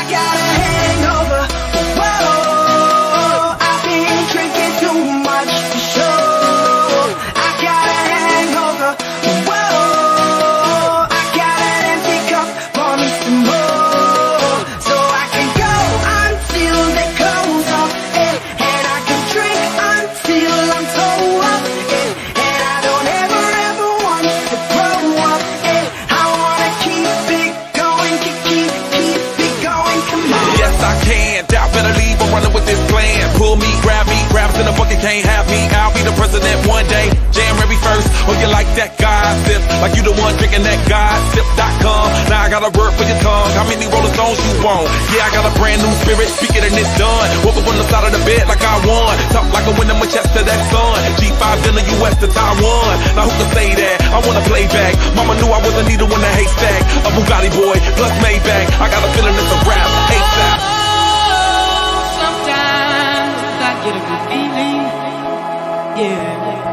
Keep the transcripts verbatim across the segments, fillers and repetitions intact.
got a hangover. Whoa, I've been drinking too much for sure. I got a hangover. Whoa, I got an empty cup, pour me some more, so I can go until they close up, eh, and I can drink until I'm toe up, eh, and I don't ever ever want to grow up, eh, I wanna keep it going, keep, keep, keep it going, come on. Yes, I can. Doubt better leave. I'm running with this plan. Pull me, grab me, grabs in the bucket, can't have me. I'll be the president one day. January first. Oh, you like that gossip? Like you the one drinking that gossip dot com. Now I got a word for your tongue. How many Rolling Stones you want? Yeah, I got a brand new spirit. Speak it and it's done. Woke up on the side of the bed like I won. Talk like a winner, Manchester, that sun. G five in the U S to Taiwan. Now who can say that? I wanna play back. Mama knew I was a needle in the haystack. A Bugatti boy plus Maybach. I got a feeling it's a rap. ASAP. Sometimes I get a good feeling, yeah.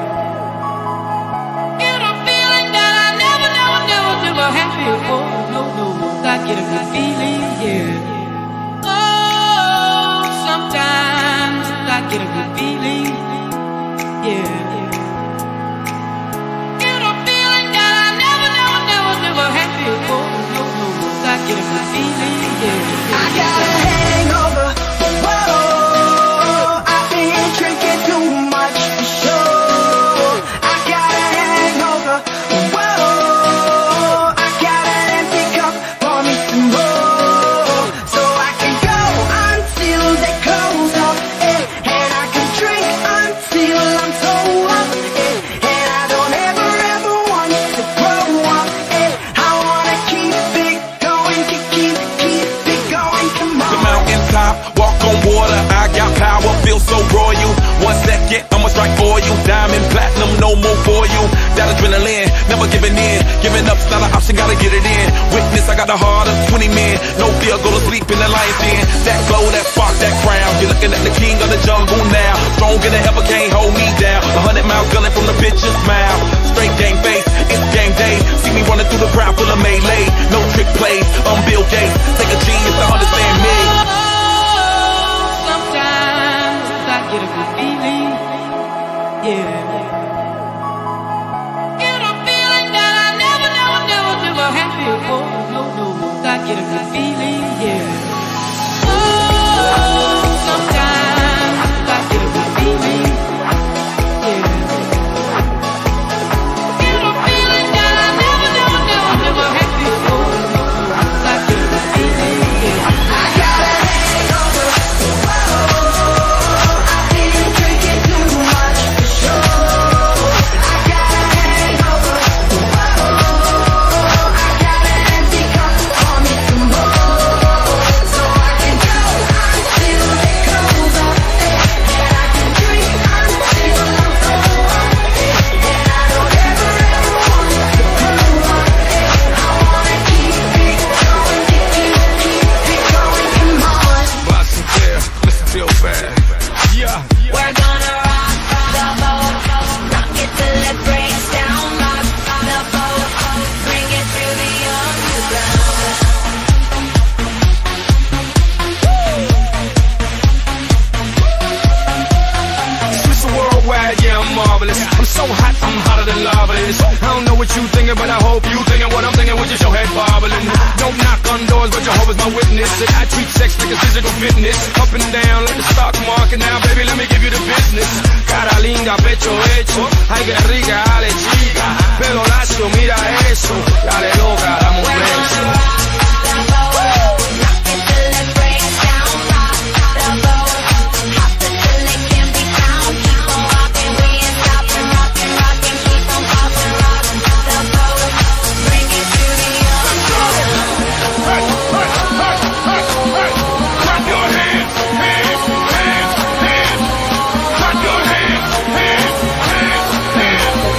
Get a feeling that I never, never, never, never had before. No, no, I get a good feeling, yeah. Oh, sometimes I get a good feeling, yeah. Get a feeling that I never, never, never, never had before. No, no, I get a good feeling, yeah. I got a hangover. Whoa, I've been drinking too much for sure. I got a hangover. Whoa, I got an empty cup, pour me some more, so I can go until they close up, eh, and I can drink until I'm toe up, eh, and I don't ever ever want to grow up, eh, I wanna keep it going, keep, keep, keep it going, come on. The mountaintop, walk on water. I got power, feel so royal. One second, I'ma strike for you. Diamond, platinum, no more for you. That adrenaline, never giving in. Giving up's not an option, gotta get it in. Witness, I got the heart of twenty men. No fear, go to sleep in the lion's den. That glow, that spark, that crown. You're looking at the king of the jungle now. Stronger than ever, can't hold me down. A hundred miles gunning from the bitch's smile. Straight game face, it's game day. See me running through the crowd full of melee. No trick plays, I'm Bill Gates. Take a genius to understand me. Sometimes I get a good feeling, yeah. Get a feeling that I never, never, never, never had before. No, no, I get a good feeling, yeah. Oh, sometimes I get a good feeling, yeah. Get a feeling that I never, never, never, never had before. No, no, I get a good feeling, yeah. I got a hangover. Whoa, I've been drinking too much for sure. I got a hangover. Whoa, I got an empty cup, pour me some more, so I can go until they close up, eh, and I can drink until I'm toe up, eh, and I don't ever ever want to grow up, eh, I wanna keep it going, keep, keep, keep it going, come on. Boston Clear, Mister Feel Bad. Yeah. We're gonna rock the boat, rock it till it breaks down. Rock the boat, bring it to the underground. Mister Worldwide, yeah, I'm marvelous. I'm so hot, I'm hotter than lava is. I don't know what you thinking, but I hope you thinking what I'm thinking with just your head bobbling. Don't knock on doors, but Jehovah's my witness. And I treat sex like a physical fitness. Up and down like the stock market. Now, baby, let me give you the business. Cara linda, pecho hecho. Ay, que rica, dale chica. Pelo lacio, mira eso. Dale loca, dame un We're gonna beso. rock the boat, rock it till it breaks down. Rock the boat, hop it till it can't be found. Keep on rocking, we ain't stopping. Rocking, rocking, keep on popping. Rock the boat, bring it to the underground. Hey, hey, hey, hey, hey. Clap your hands, hands, hands, hands. Clap your hands, hands, hands, hands.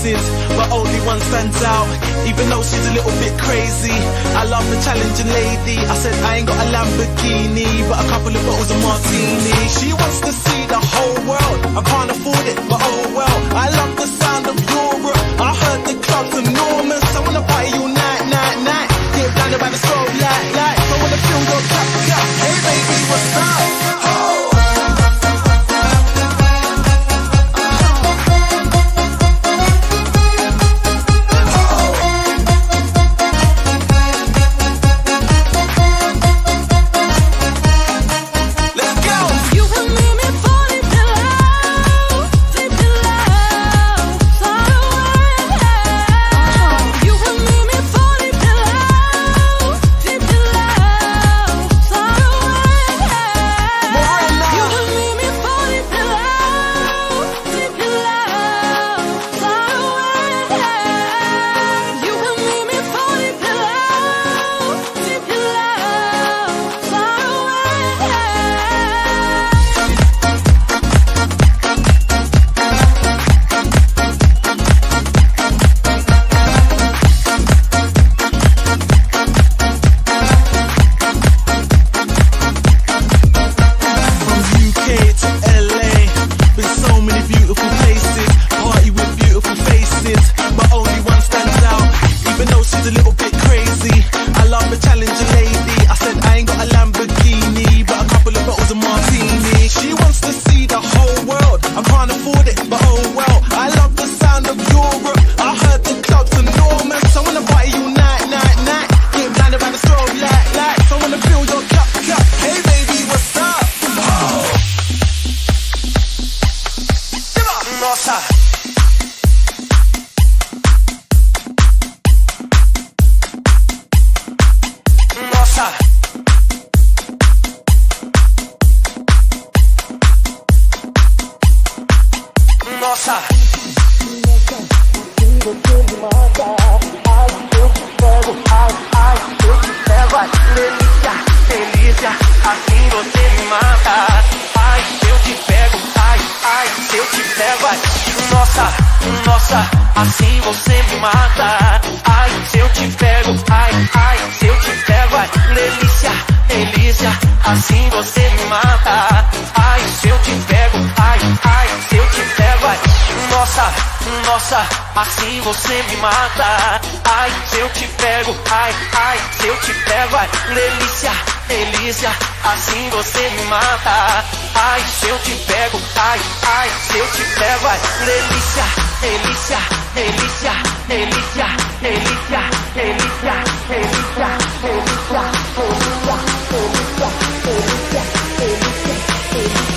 faces, but only one stands out, even though she's a little bit crazy. I love the challenging lady. I said I ain't got a Lamborghini, but a couple of bottles of martini. She wants to see the whole world. I can't afford it, but oh well. I love the sound of Europe. I heard the club's enormous. I wanna party you night, night, night. Get blinded by the strobe light, light. I wanna feel your cup, cup. Hey baby, what's up? Oh. Assim você me mata. Ai, se eu te pego. Ai, ai, se eu te pego. Ai, delícia, delícia. Assim você me mata. Ai, se eu te pego. Ai, ai, se eu te pego. Ai, delícia, delícia, delícia, delícia, delícia, delícia, delícia, delícia, delícia, delícia, delícia, delícia, delícia.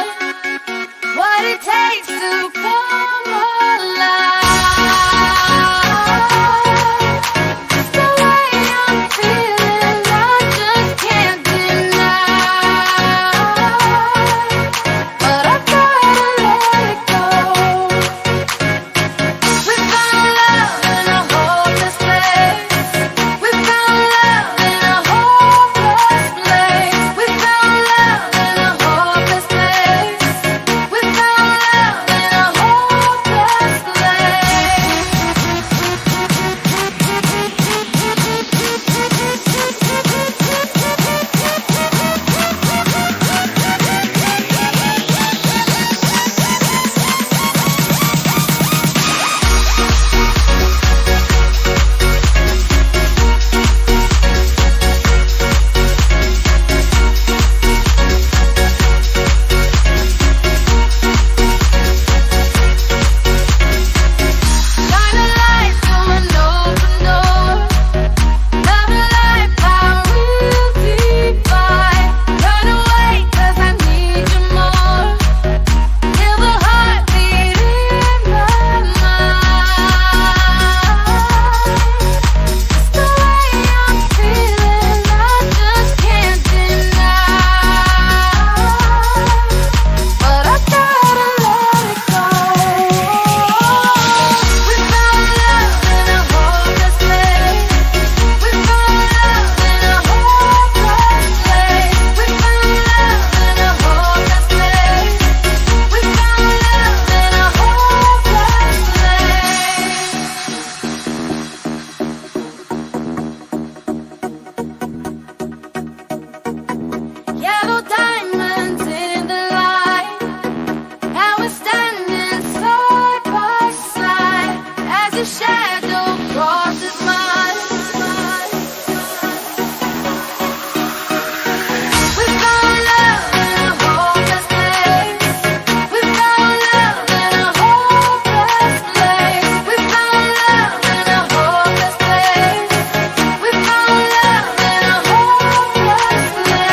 what it takes to come alive. It's the way I'm feeling, I just can't deny. But I gotta let it go. We found love in a hopeless place. We found love in a hopeless place. We found love in a hopeless place. We found love in a hopeless shine a light through an open door. Love and life, how real divide. Run away 'cause I need you more. Feel the heartbeat in my mind. It's the way I'm feeling, I just can't deny. But I gotta let it go. We found love in a hopeless place. We found love in a hopeless place. We found love in a hopeless place. We found love in a hopeless place. Yellow diamonds in the light. Now we're standing side by side as your shadow crosses mine. We found love in a hopeless place. We found love in a hopeless place. We found love in a hopeless place. We found love in a hopeless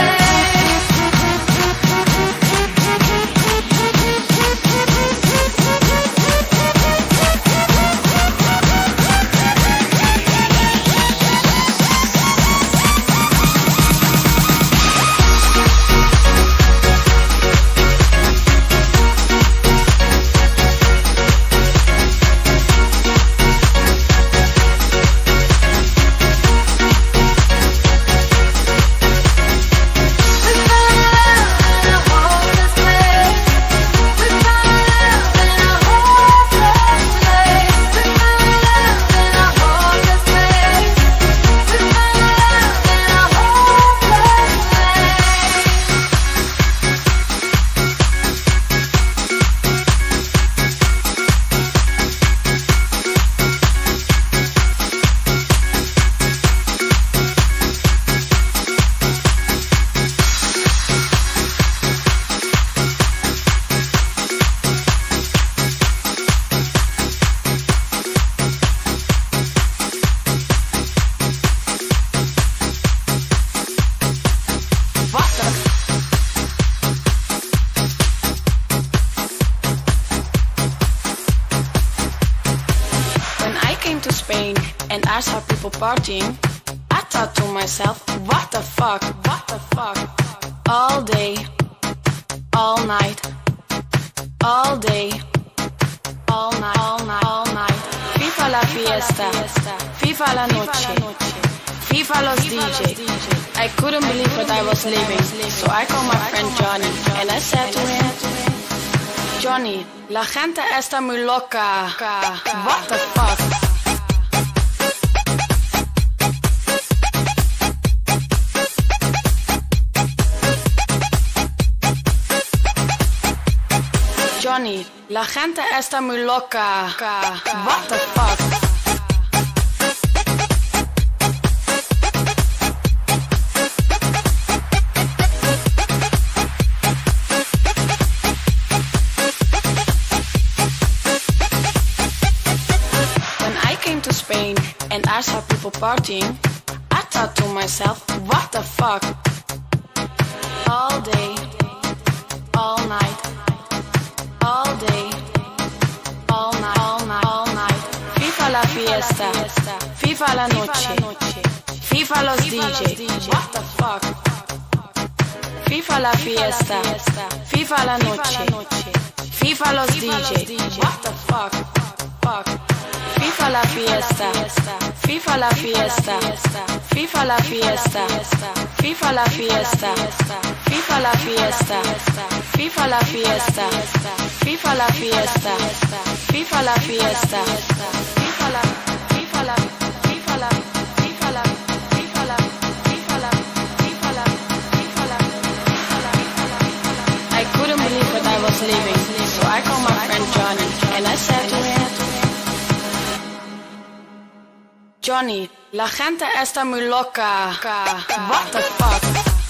We found love in a hopeless place. We found love in a hopeless place. We found love in a hopeless place. We found love in a When I came to Spain and I saw people partying, I thought to myself, what the fuck, what the fuck? All day, all night, all day, all night, all night, all night. FIFA la fiesta, FIFA la noche, FIFA los D J. I couldn't believe what I was living, so I called my friend Johnny and I said to him, Johnny, la gente está muy loca. What the fuck? Johnny, la gente está muy loca. What the fuck? When I came to Spain and I saw people partying, I thought to myself, what the fuck? All day, all night, all day, all night, all night, all night. FIFA la fiesta, FIFA la noche, FIFA los D J. What the fuck? FIFA la fiesta, FIFA la noche, FIFA los D J. What the fuck? Fuck. FIFA la fiesta, FIFA la fiesta, FIFA la fiesta, FIFA la fiesta, FIFA la fiesta, FIFA la fiesta, FIFA la fiesta, FIFA la fiesta, FIFA la, FIFA la, FIFA la, FIFA la, FIFA la, FIFA la, FIFA la, FIFA la, I couldn't believe that I was leaving, so I called my friend Johnny and I said to him, Johnny, la gente está muy loca. What the fuck?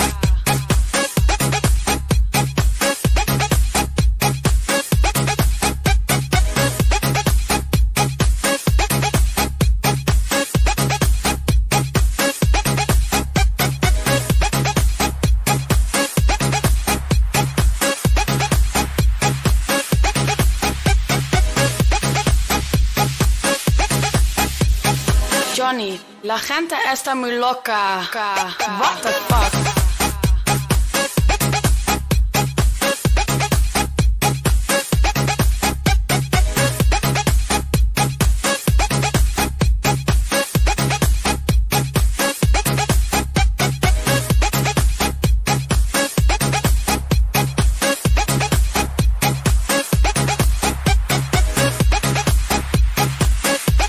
Johnny, la gente está muy loca. What the fuck?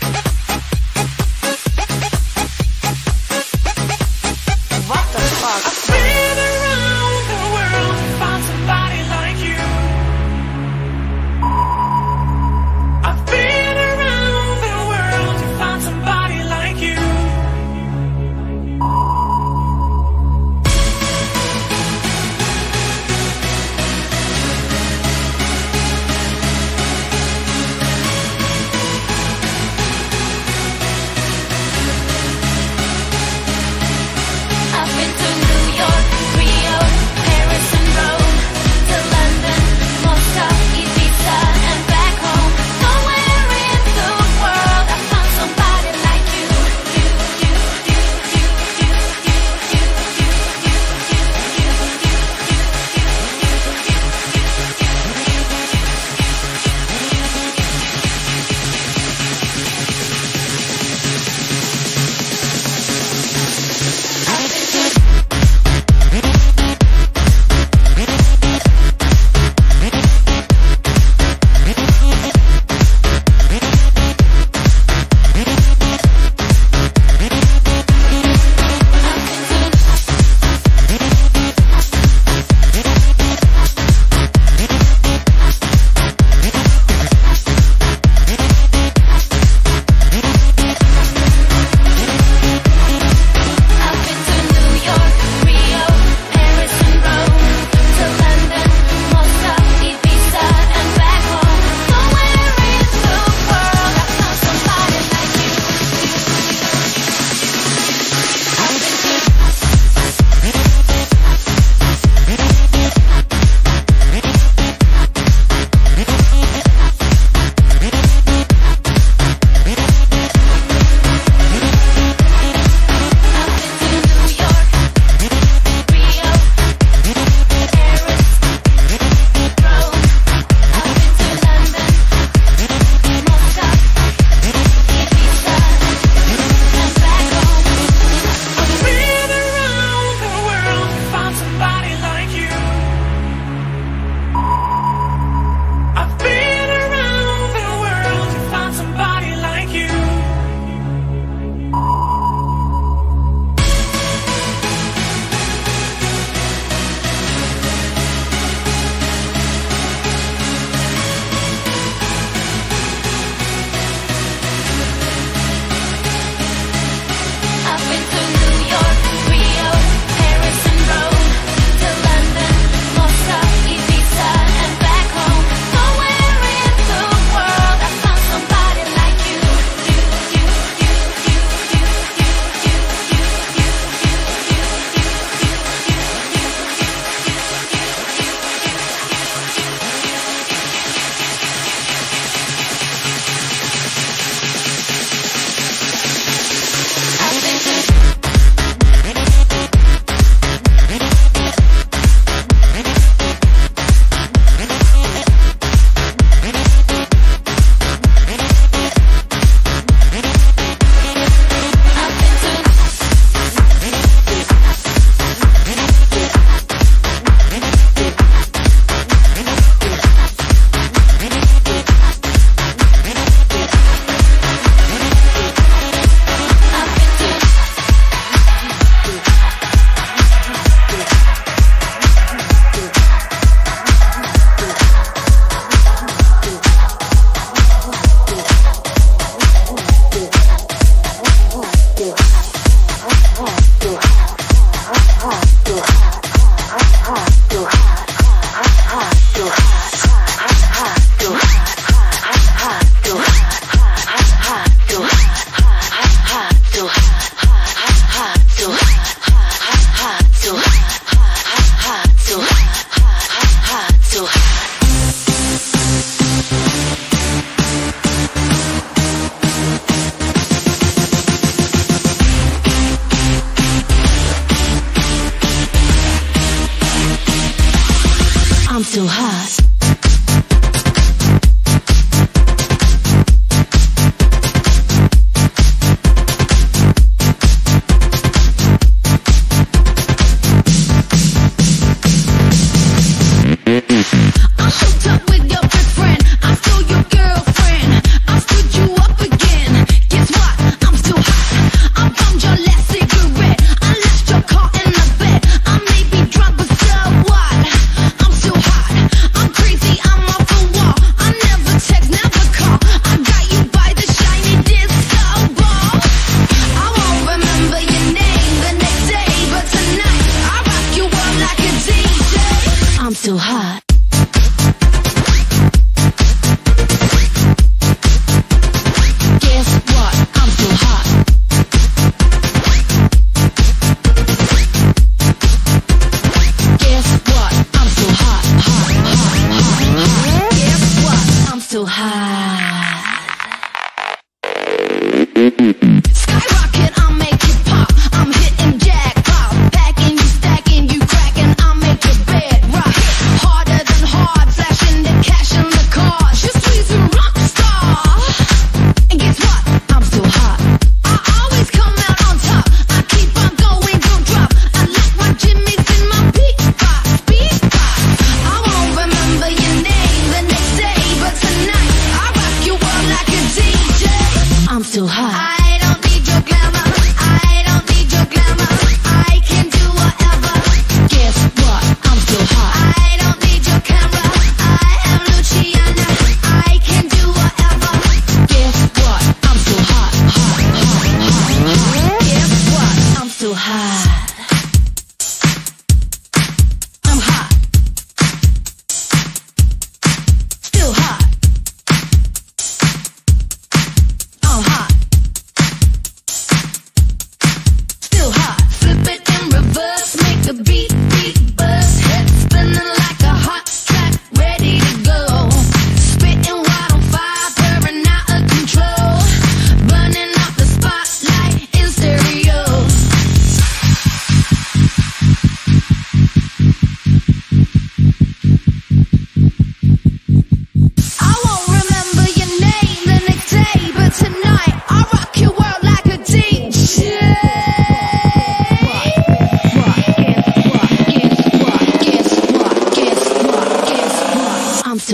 What the fuck?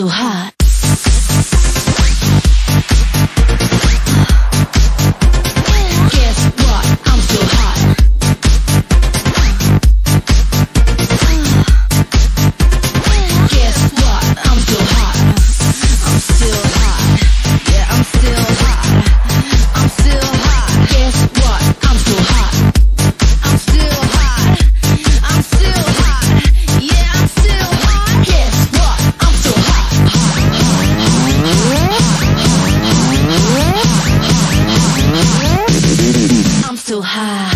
hot. Guess what? I'm still hot. Guess what? I'm still hot. I'm still hot. Yeah, I'm still hot. I'm still hot. Guess what? I'm still hot. I'm still hot. I'm still hot. Yeah, I'm still hot. Guess what? I'm still hot. I'm still high.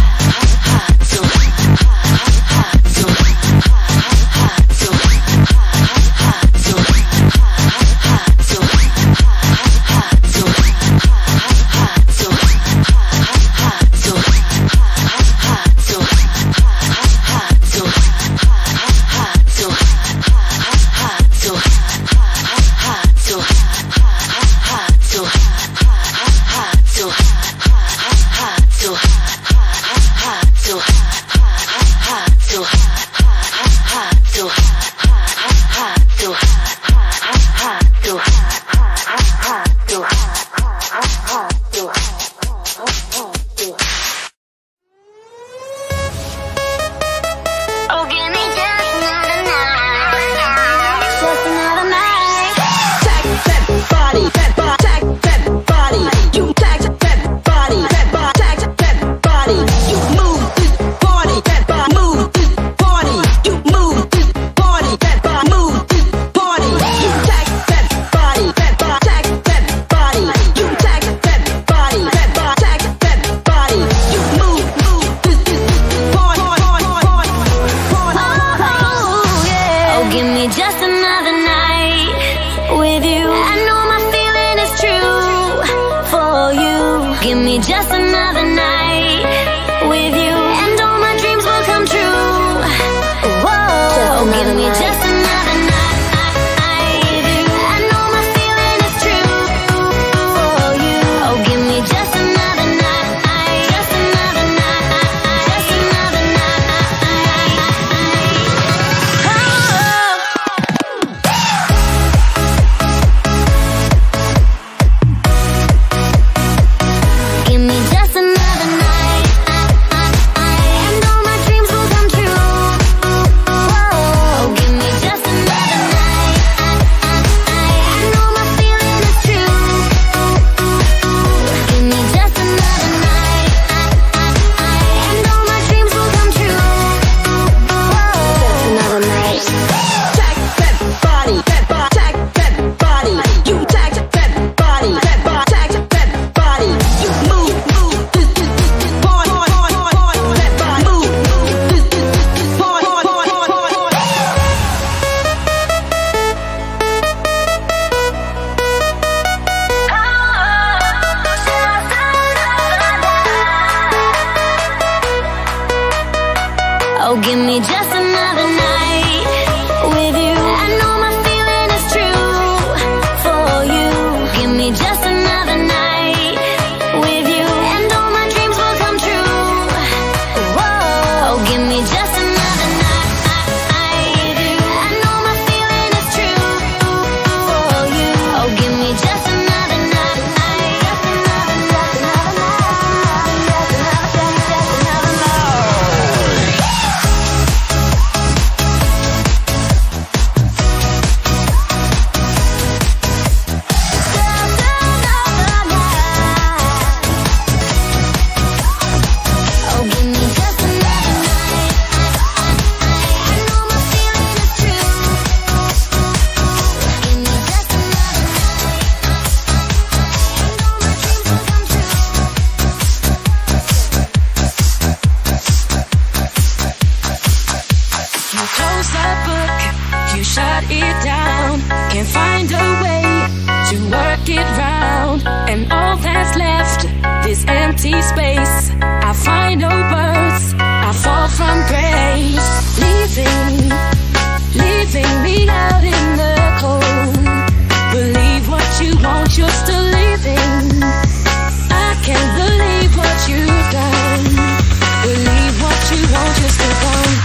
Oh, give me just another night. Just another night. Tack that body, that body, tack that body. You tack that body, that body, tack that body. You move this party, that body, move this party. You move this party, that body, move this party. You tack that body, that body, tack that body. You tack that body, that body, tack that body. You move, move this this this party, party, party. Oh, yeah. Oh, give me just another night with you. I know my feeling is true for you. Give me just another night with you, and all my dreams will come true. Whoa, oh, give me just another night with you. I know my feeling is true for you. Oh, give me just another night, just another night, just another night. Give me just another night, and all my dreams will come true. Oh, give me just another night, and all my feeling is true. Give me just another night, and all my dreams will come true. Just another night. Tack that body, that body, tack that body. You tack that body, that body, tack that body. You move, move this this this this party, party, party, party. That body, move, move this this this this party, party, party, party. Oh, give me just another night with you. I know my feeling is true for you. Give me just another night with you, and all my dreams will come true. Whoa, oh, give me just another night with you. I know my feeling is true for you. Oh, give me just another night, just another, just another night, just another, just another night. Oh, give me just another night. I know my feeling is true. Give me just another night, and all my dreams will come true. You close the book, you shut it down. Can't find a way to work it round. And all that's left, this empty space. I find no words, I fall from grace. Leaving, leaving me out in the cold. Believe what you want, you're still leaving. I can't believe what you've done. Believe what you want, you're still gone.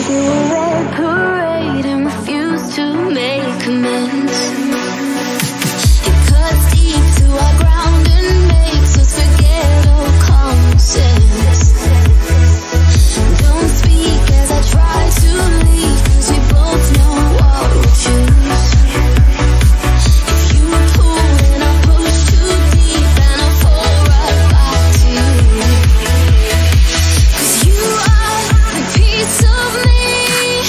to a red parade and refuse to make amends. It cuts deep to our ground and makes us forget all common sense. Don't speak as I try to leave, 'cause we both know what we'll choose. If you pull and I push too deep, and I fall right back to you. 'Cause you are a piece of me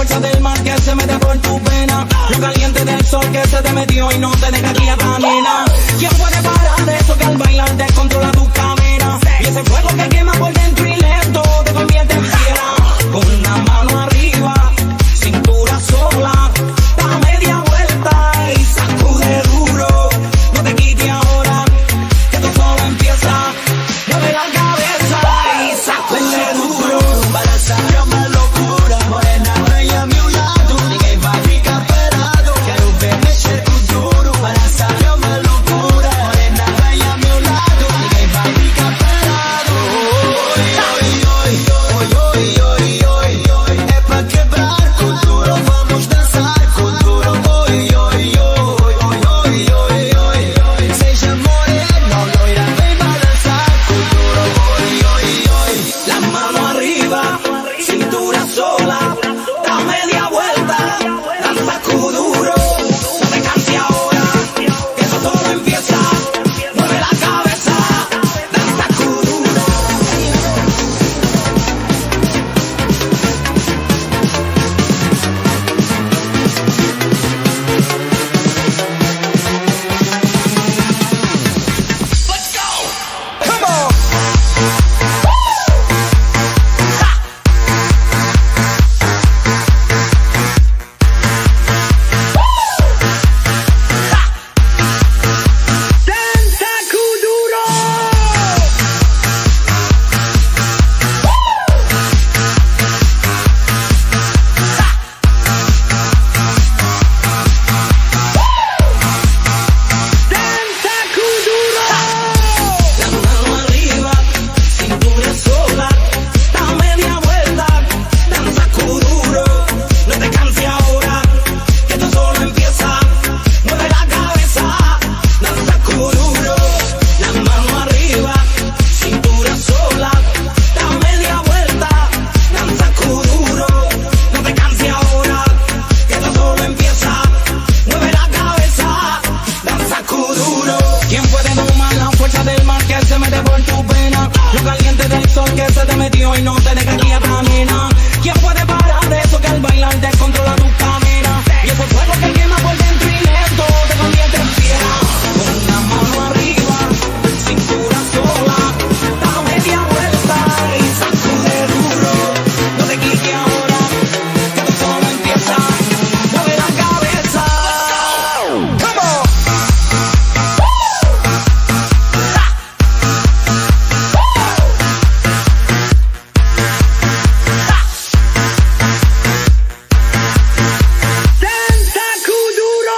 fuerza del mar que se mete por tu vena, lo caliente del sol que se te metió y no te deja quieta, nena. ¿Quién puede parar eso que al bailar descontrola tu cadera? Y ese fuego que quema por dentro y lento te convierte en fiera. Con la mano arriba, cintura sola, da media vuelta y sacude duro. No te quites ahora, que esto solo empieza. Mueve la cabeza y sacude duro. Balança uma loucura, morena, vem a meu lado. Ninguém vai ficar parado. Quero ver mexer com duro. Balança uma loucura, morena, vem a meu lado. Ninguém vai ficar parado. Oi, oi, oi, oi, oi, oi. É pra quebrar com duro, vamos dançar com duro. Oi, oi, oi, oi, oi, oi, oi. Seja morena, loira, vem balançar com duro. Oi, oi, oi. La mano arriba, cintura sola, da media vuelta, danza kuduro. No te canses ahora, que eso solo empieza. Mueve la cabeza, danza kuduro. Let's go! Come on! Danza kuduro. Danza kuduro. La mano arriba, cintura sola, da media vuelta, danza kuduro. No te canses ahora, que esto solo empieza. Mueve la cabeza, danza kuduro. La mano arriba, cintura sola, da media vuelta, danza kuduro. No te canses ahora, que esto solo empieza. Mueve la cabeza, danza kuduro. ¿Quién puede domar la fuerza del mar que se mete por tu vena? Lo caliente del sol que se te metió y no te deja quieta, nena. ¿Quién puede parar eso que al bailar descontrola tu cadera? Y ese fuego que quema por dentro y lento te convierte en fiera. Con la mano arriba, cintura sola, da media vuelta y sacude duro. No te quites ahora, que esto solo empieza. Mueve la cabeza. Come on. Danza kuduro.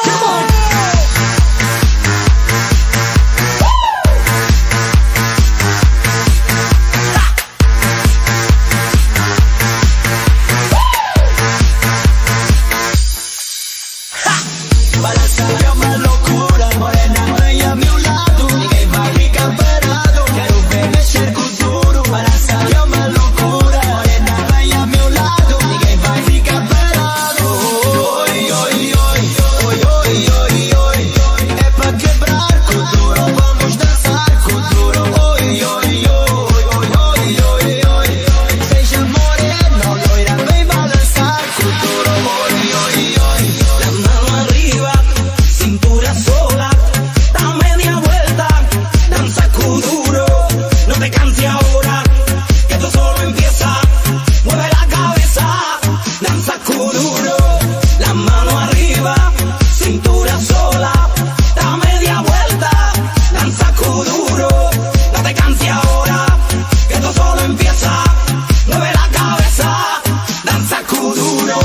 Balança uma loucura, morena, vem a meu lado. Ninguém vai ficar parado. Quero ver mexer com duro. Balança uma loucura, morena, vem a meu lado. Ninguém vai ficar parado. Oi, oi, oi, oi, oi, oi, oi. É pra quebrar com duro, vamos dançar com duro. Oi, oi, oi, oi, oi, oi, oi. Seja morena, loira, vem balançar com duro. Oi, oi, oi. La mano arriba, cintura sola, da media vuelta, danza kuduro. No te canses ahora, que esto solo empieza. Mueve la cabeza, danza kuduro. La mano arriba, cintura sola, da media vuelta, danza kuduro. No te canses ahora, que esto solo empieza. Mueve la cabeza, danza kuduro.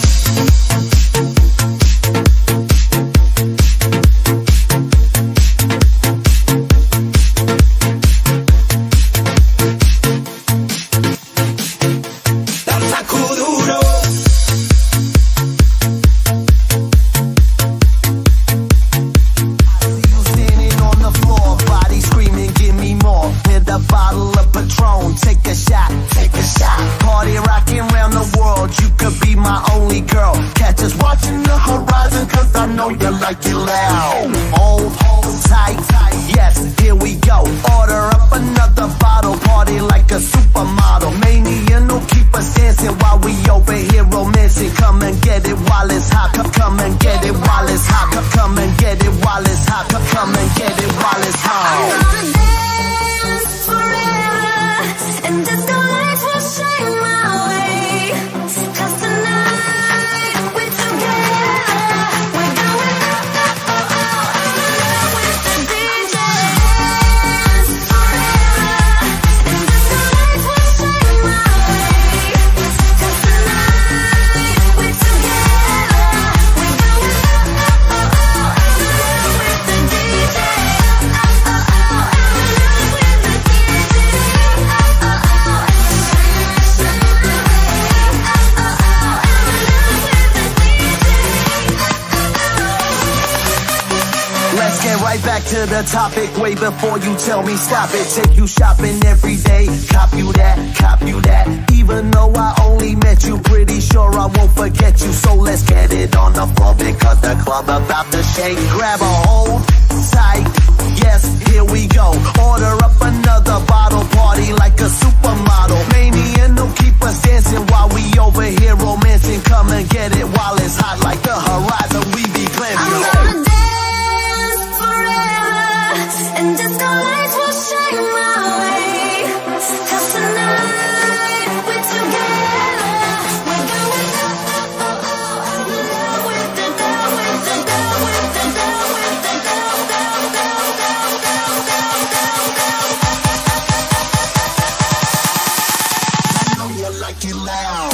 Danza kuduro. Standing on the floor, body screaming, give me more. Hit a bottle of Patron, take a shot, take a shot. Party rocking round the world, you could be my only girl. Catch us watching the horizon, cause I know you like it loud. Old, tight, yes, here we go. Order up another bottle, party like a supermodel. Mania, no keep us dancing while we over here romancing. Come hot. Come and get it while it's hot. Come and get it while it's hot. Come and get it while it's hot. I'm gonna dance forever, and disco lights will shine my way. 'Cause tonight we're together, we're going up, up, up, up, up with the D J. Dance forever, and disco lights will shine my way. 'Cause tonight we're together, we're going up, up, up, up, up with the D J. Let's get right back to the topic way before you tell me stop it. Take you shopping every day, cop you that, cop you that. Even though I only met you, pretty sure I won't forget you. So let's get it on the floor because the club about to shake. Grab a hold tight, yes, here we go. Order up another bottle, party like a supermodel. Mania, no keep us dancing while we over here romancing. Come and get it while it's hot like the horizon. We be glamping. I'm gonna dance forever, and disco lights will shine my way. 'Cause tonight we're together, we're going up, up, up, up, up with the down, with the down, with the down, with the down, down, down, down, down, down, down, down. I know you like it loud.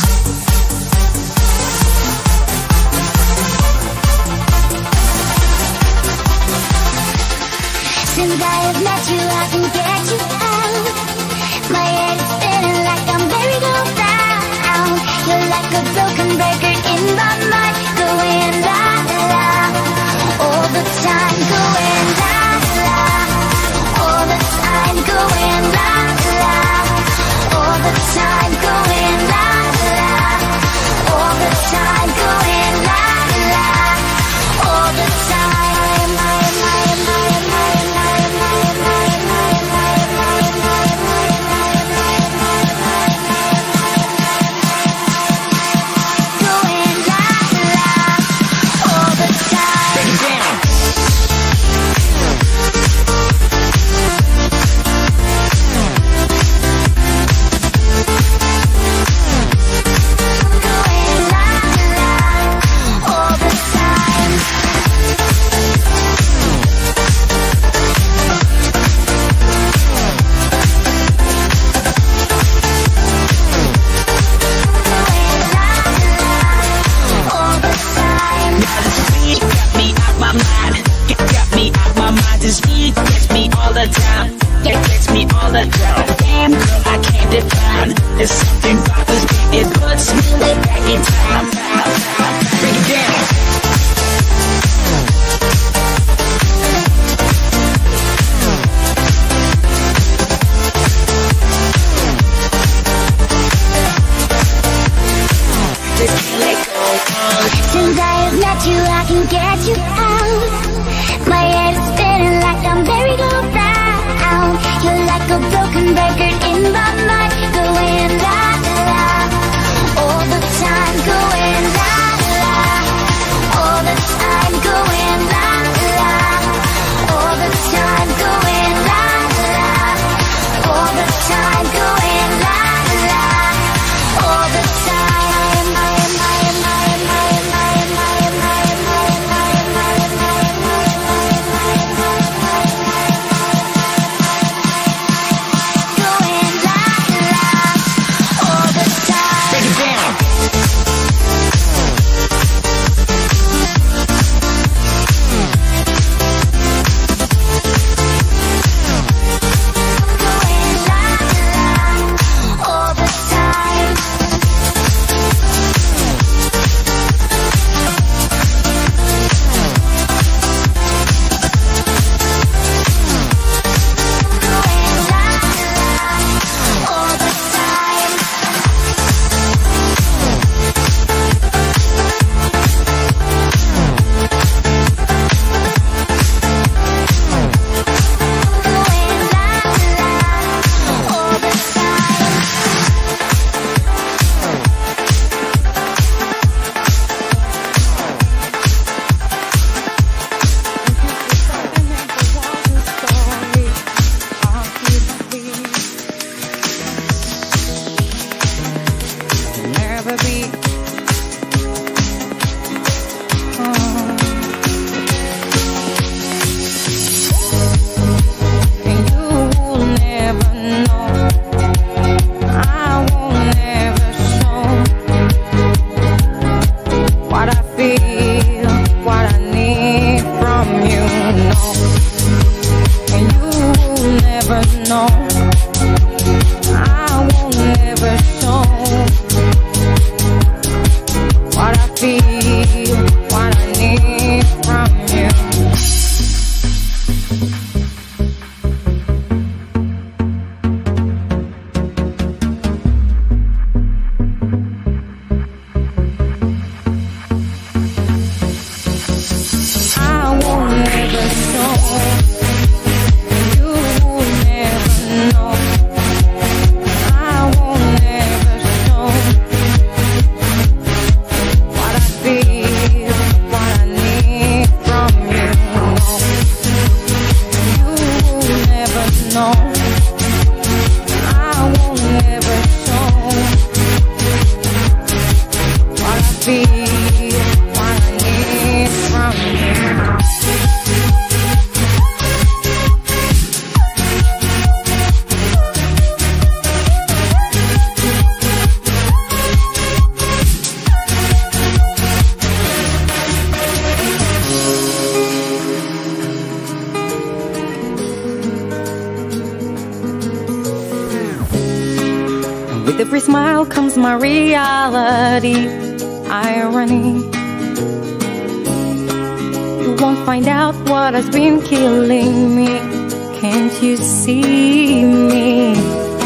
Since I have met you, I can get you out. My head is spinning like I'm buried down. You're like a broken record in my mind, going la la all the time, going la la all the time, going la la all the time, going la la all the time, going la la all the time. There's something about this beat, it puts me back in time. Break it down. Just can't let go. Since I have met you, I can get you out. My head is spinning like I'm buried low down. You're like a broken record in my mind, going la la all the time, going la la all the time, going la la all the time, going la la all the time, going la la all the time. Going feel, what I need from you. I will never know. You will never know. I will never show what I feel, what I need from you. You will never know. I will never show what I feel, what I need from you. With every smile comes my reality, irony. You won't find out what has been killing me. Can't you see me?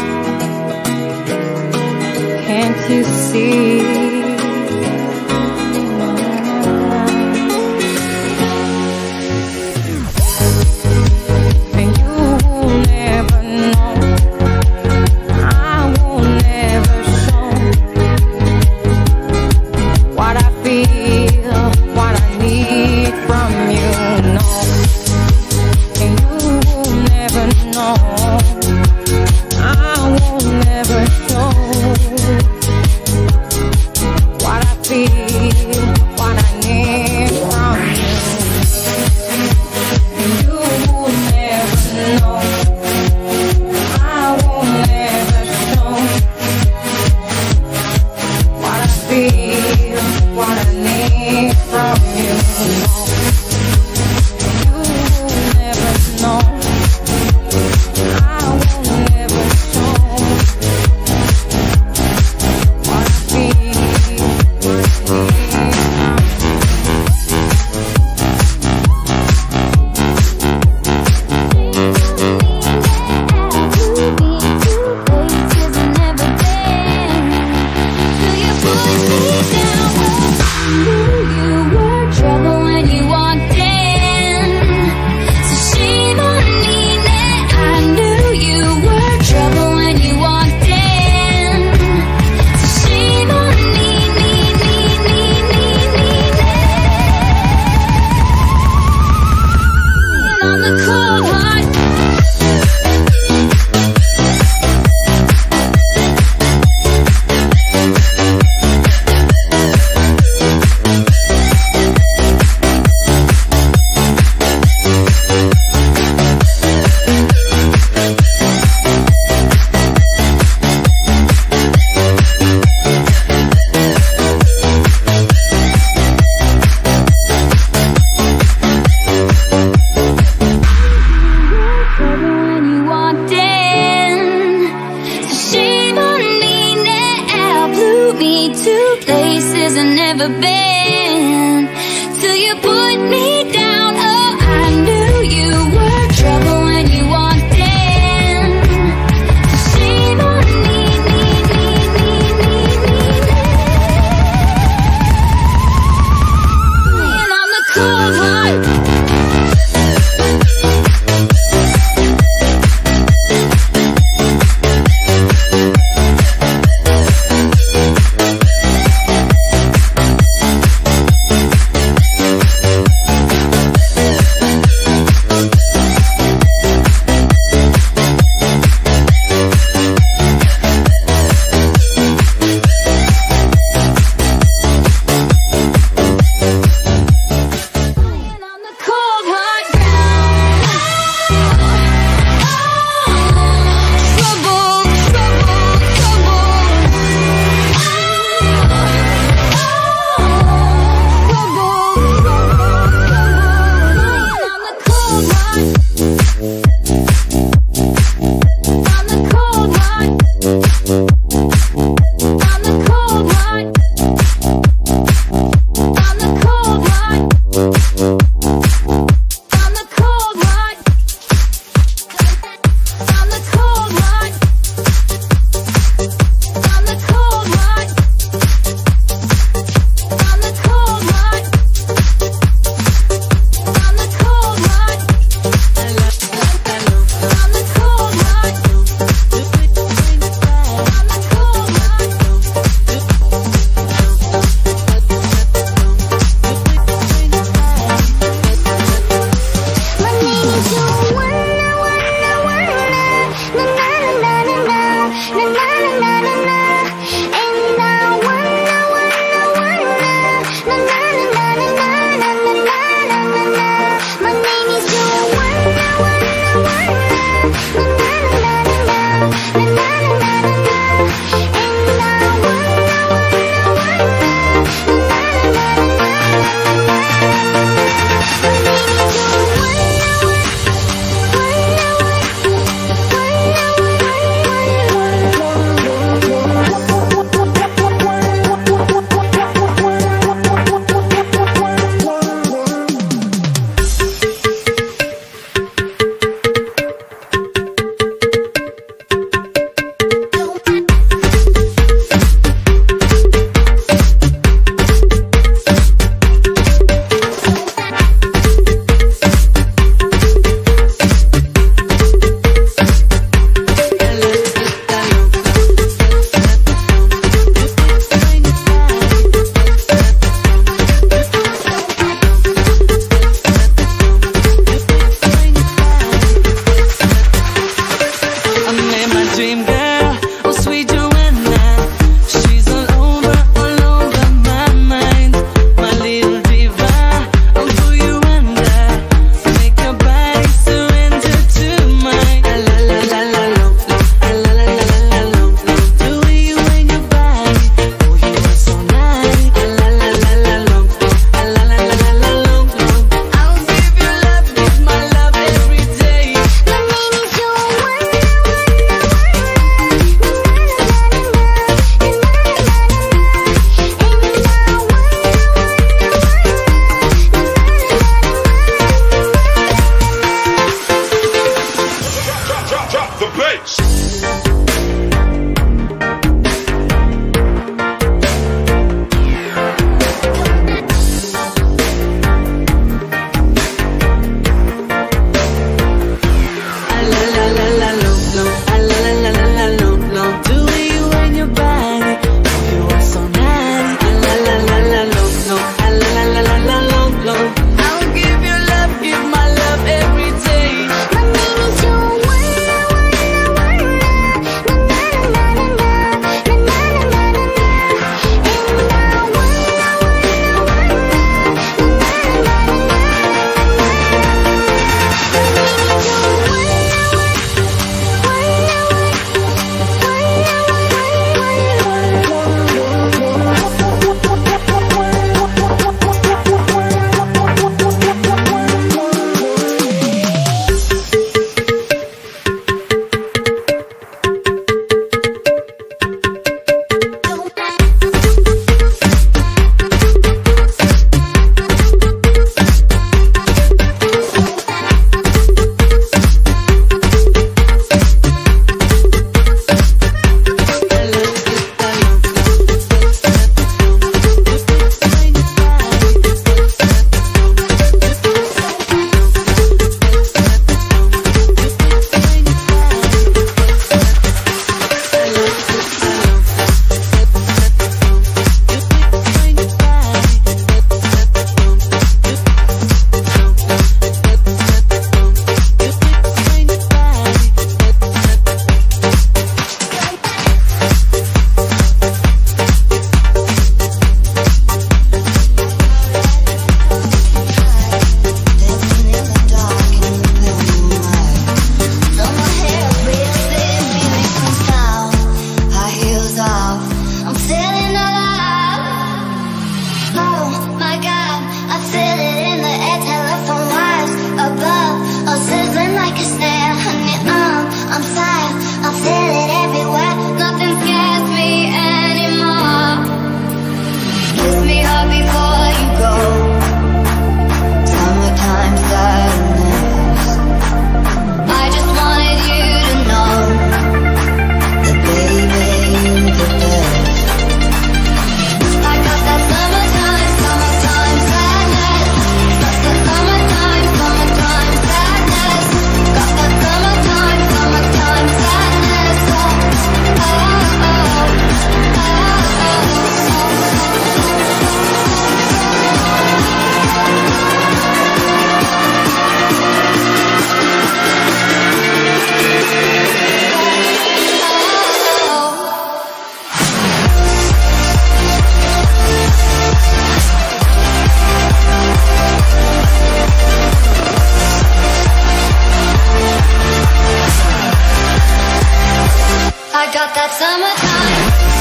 Can't you see? And you will never know. I will never show what I feel, what I need from you, no. And you will never know. I will never show what I feel, what I need from you. And you will never know. I will never show what I feel, what I need from you. You will never know. I will never show what I feel, what I need. feel it in the air, telephone wires above, all sizzling like a snare. Honey, I'm on fire, I feel it everywhere. Nothing scares me anymore. Kiss me hard before you go. Summertime sadness. I just wanted you to know that baby you're the best. I got that summertime, summertime sadness. Got that summertime, summertime sadness. Got that summertime, summertime sadness. Oh, oh, oh, oh, I got that summertime.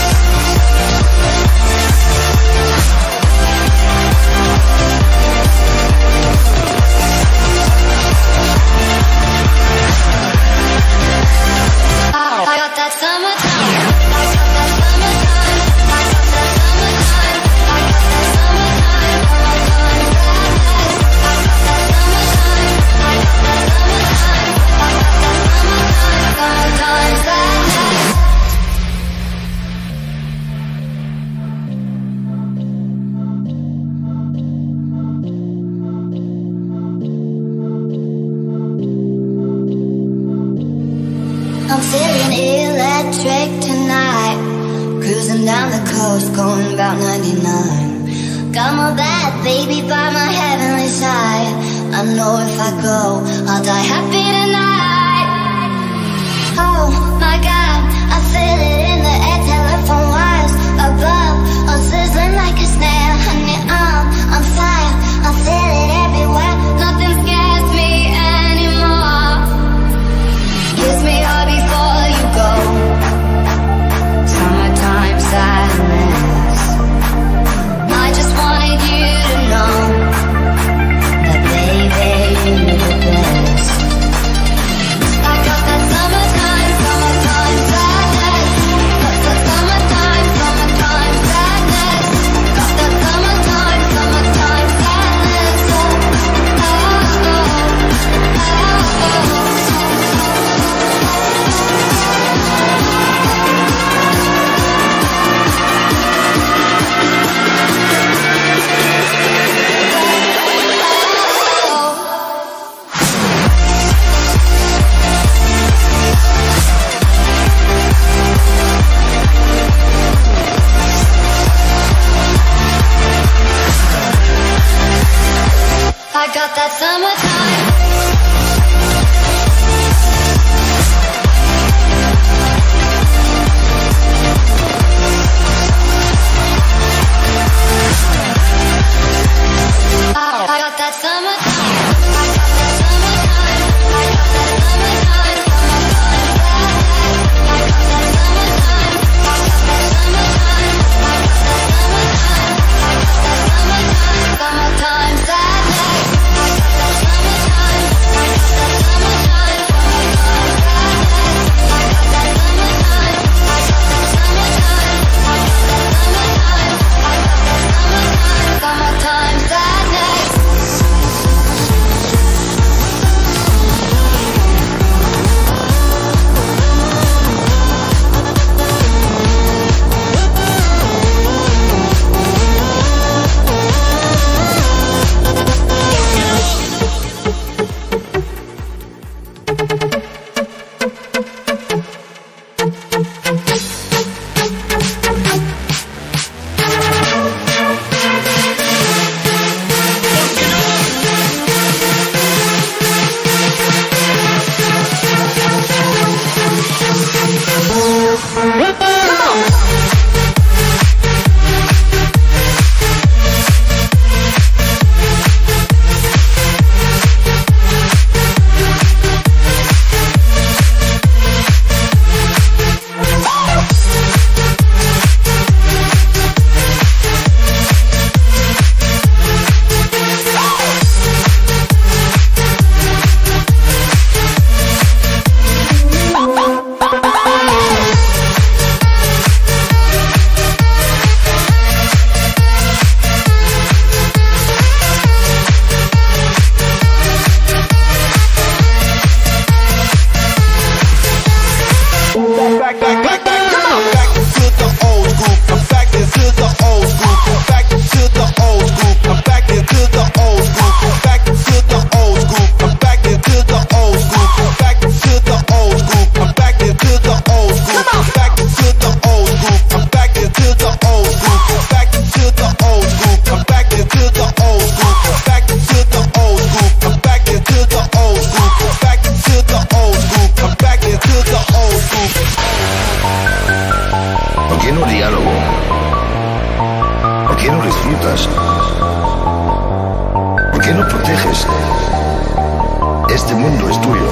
I got that summertime. I got that summertime. I got that summertime. I got that summertime. Summertime sadness. I got that summertime. I got that summertime. I got that summertime. Summertime sadness. I'm feeling electric tonight. Cruising down the coast, going about ninety-nine. Got my bad baby by my heavenly side. I know if I go, I'll die happy tonight. Oh my God, I feel it in the air, telephone wires above, all sizzling like a snare. Honey, I'm on fire, I feel it everywhere. Nothing scares me anymore. Kiss me hard before you go. Summertime sadness. I just wanted you to know that baby you're the best. I got that summertime, summertime sadness. Got that summertime, summertime sadness. Got that summertime, summertime sadness. Oh, oh, oh, oh, oh. I got that summertime. I got that summertime. I got that summertime. I got that summertime. Summertime sadness. I got that summertime. I got that summertime. I got that summertime. I got that summertime. Summertime sadness. I got that summertime. disfrutas? ¿Por qué no proteges? Este mundo es tuyo.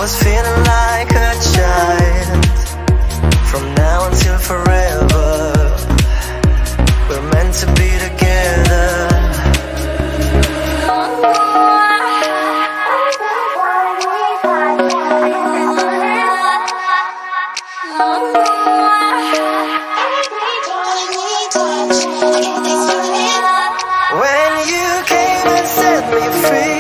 was feeling like a child. From now until forever, we're meant to be together. When you came and set me free,